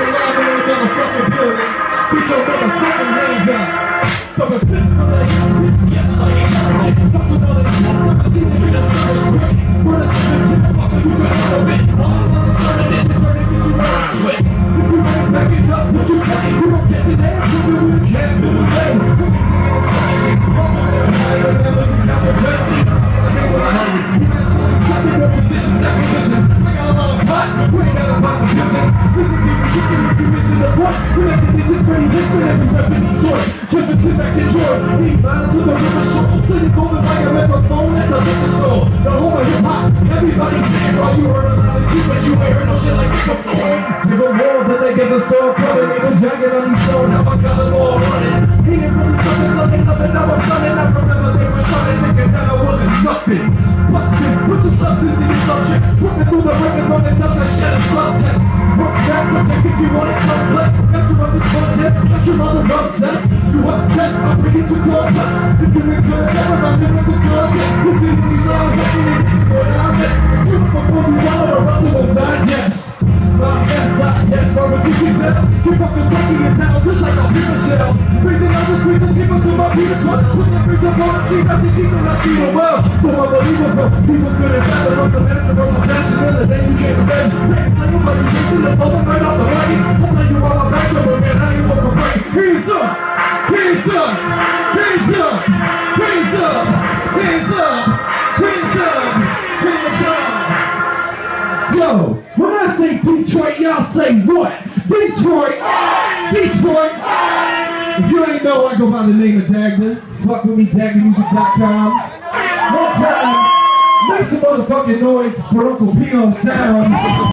alive in the motherfucking building. Get your motherfucking hands up. Fucking piss for that bitch. Yes, I encourage it. Fuck with all that shit. I think they get discouraged quick. We're the same shit. Fuck you can handle it. All the other certain is the burden get you right swift. If you ain't back it up, what you play? You don't get your ass to do it. Can't do the way. Slashing. Higher level, you have a penalty. That's what I heard with you. Taking your positions, acquisition. I got a lot of pot. We ain't got a pot for kissing. Prison people chicken if you missing the point. We have to get your pretties in for every rep in Detroit. Jumping, sit back, enjoy. Eat violence to the river shore. So you go and buy a microphone at the liquor store. The home of hip hop. Everybody's saying while you heard a lot of shit, but you ain't heard no shit like this before. Give a war, then they give us all coming. They was jagging on these songs. Now I got it all running. He ain't really something, nothing. I was sunning. I remember they were shunning, thinking that I wasn't nothing. Busted with the substance in your subjects. Swimming through the record on the nuts like shed and sunsets. What's next? Don't you think you want it complex? Got your other content, got your other obsessed. You upset, I'm ready to complex. If you're in content, I'm not in the content. If you're in these lines, I'm in it, you're down there. You're from movies out of the Russell Digest. Yes, or if you can tell, keep up the sticky is now just like a paper shell. Breathing out the squeeze and people to my penis. What? Swinging bring the ball, she got the keeping us feel well. So unbelievable, people couldn't fathom up the master of my passion. And then you can't revenge. It's like I'm like you're chasing the ball right off the wagon. I'm like you all I'm back over, man, I ain't one for break. Hands up, hands up, hands up, hands up, hands up, hands up, hands up. Yo. When I say Detroit, y'all say what? Detroit! Detroit! If you ain't know, I go by the name of Dagda. Fuck with me, DagdaMusic.com. One time, make some motherfucking noise for Uncle P on sound.